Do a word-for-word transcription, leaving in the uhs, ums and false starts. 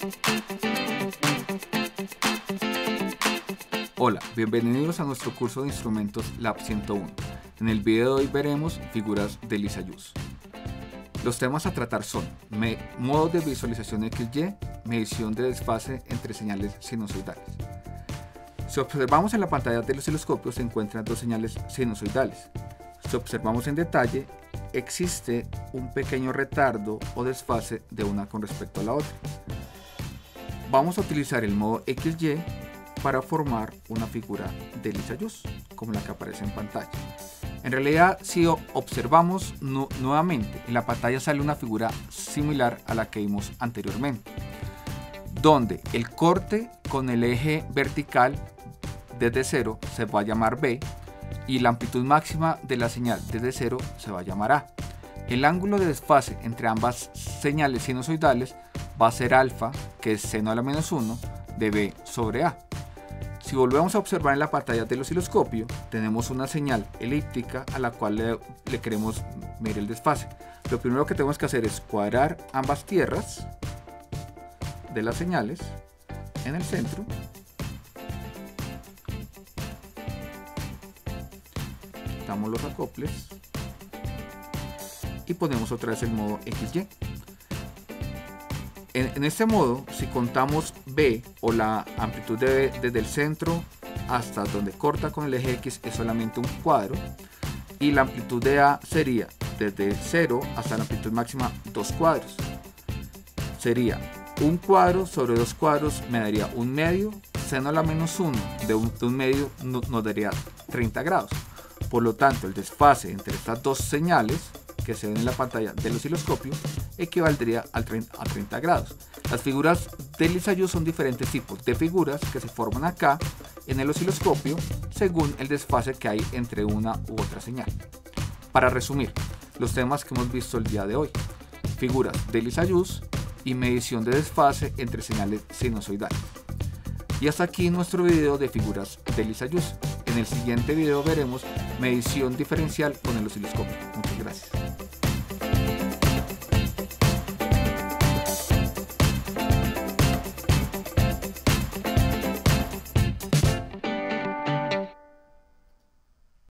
Hola, bienvenidos a nuestro curso de instrumentos Lab ciento uno. En el video de hoy veremos figuras de Lissajous. Los temas a tratar son modos de visualización equis ye, medición de desfase entre señales sinusoidales. Si observamos en la pantalla del osciloscopio se encuentran dos señales sinusoidales. Si observamos en detalle, existe un pequeño retardo o desfase de una con respecto a la otra. Vamos a utilizar el modo equis ye para formar una figura de Lissajous, como la que aparece en pantalla. En realidad, si observamos nu nuevamente, en la pantalla sale una figura similar a la que vimos anteriormente, donde el corte con el eje vertical desde cero se va a llamar B y la amplitud máxima de la señal desde cero se va a llamar A. El ángulo de desfase entre ambas señales sinusoidales va a ser alfa, que es seno a la menos uno de B sobre A. Si volvemos a observar en la pantalla del osciloscopio, tenemos una señal elíptica a la cual le, le queremos medir el desfase. Lo primero que tenemos que hacer es cuadrar ambas tierras de las señales en el centro. Quitamos los acoples y ponemos otra vez el modo equis ye. En, en este modo, si contamos B o la amplitud de B desde el centro hasta donde corta con el eje X es solamente un cuadro, y la amplitud de A sería desde cero hasta la amplitud máxima dos cuadros. Sería un cuadro sobre dos cuadros me daría un medio, seno a la menos uno de un, de un medio no, nos daría treinta grados. Por lo tanto, el desfase entre estas dos señales que se ven en la pantalla del osciloscopio equivaldría al treinta, a treinta grados. Las figuras de Lissajous son diferentes tipos de figuras que se forman acá en el osciloscopio según el desfase que hay entre una u otra señal. Para resumir, los temas que hemos visto el día de hoy: figuras de Lissajous y medición de desfase entre señales sinusoidales. Y hasta aquí nuestro video de figuras de Lissajous. En el siguiente video veremos medición diferencial con el osciloscopio.